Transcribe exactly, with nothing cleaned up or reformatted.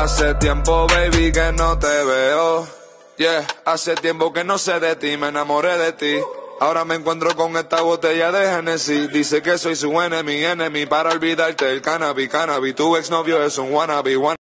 Hace tiempo, baby, que no te veo. Yeah, hace tiempo que no sé de ti, me enamoré de ti. Ahora me encuentro con esta botella de Hennessy. Dice que soy su enemy, enemy. Para olvidarte el cannabis, cannabis. Tu exnovio es un wannabe, wannabe.